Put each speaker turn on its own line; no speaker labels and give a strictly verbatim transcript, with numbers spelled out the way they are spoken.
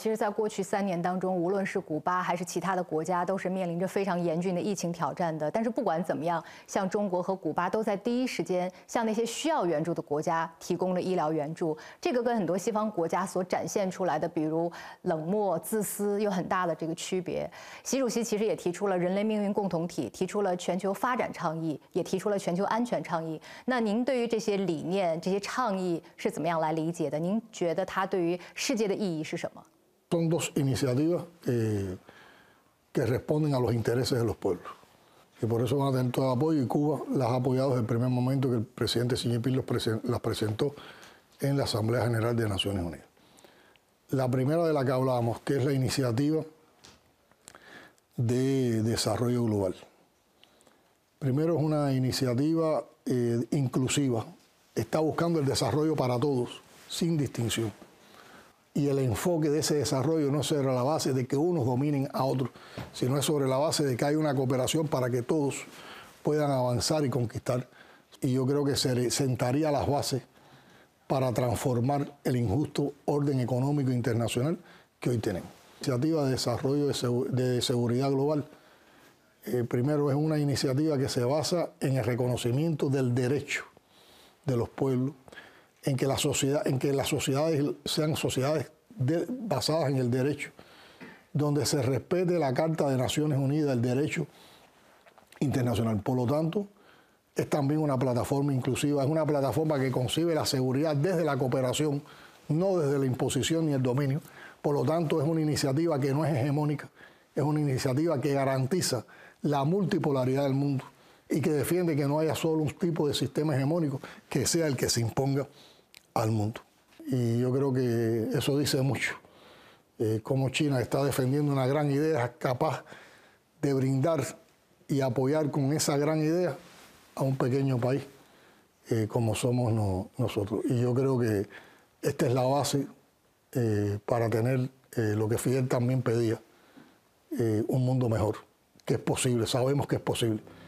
其实在过去三年当中，无论是古巴还是其他的国家，都是面临着非常严峻的疫情挑战的。但是不管怎么样，像中国和古巴都在第一时间向那些需要援助的国家提供了医疗援助。这个跟很多西方国家所展现出来的，比如冷漠、自私，有很大的这个区别。习主席其实也提出了人类命运共同体，提出了全球发展倡议，也提出了全球安全倡议。那您对于这些理念、这些倡议是怎么样来理解的？您觉得它对于世界的意义是什么？
Son dos iniciativas eh, que responden a los intereses de los pueblos. Y por eso van a tener todo el apoyo y Cuba las ha apoyado desde el primer momento que el presidente Xi Jinping los presen las presentó en la Asamblea General de Naciones Unidas. La primera de la que hablábamos, que es la iniciativa de desarrollo global. Primero es una iniciativa eh, inclusiva, está buscando el desarrollo para todos, sin distinción. Y el enfoque de ese desarrollo no es sobre la base de que unos dominen a otros, sino es sobre la base de que hay una cooperación para que todos puedan avanzar y conquistar. Y yo creo que se sentaría las bases para transformar el injusto orden económico internacional que hoy tenemos. La iniciativa de desarrollo de, segu de seguridad global, eh, primero es una iniciativa que se basa en el reconocimiento del derecho de los pueblos, en que, la sociedad, en que las sociedades sean sociedades de, basadas en el derecho, donde se respete la Carta de Naciones Unidas, el derecho internacional. Por lo tanto, es también una plataforma inclusiva, es una plataforma que concibe la seguridad desde la cooperación, no desde la imposición ni el dominio. Por lo tanto, es una iniciativa que no es hegemónica, es una iniciativa que garantiza la multipolaridad del mundo y que defiende que no haya solo un tipo de sistema hegemónico que sea el que se imponga al mundo. Y yo creo que eso dice mucho, eh, cómo China está defendiendo una gran idea capaz de brindar y apoyar con esa gran idea a un pequeño país eh, como somos no, nosotros. Y yo creo que esta es la base eh, para tener eh, lo que Fidel también pedía, eh, un mundo mejor, que es posible, sabemos que es posible.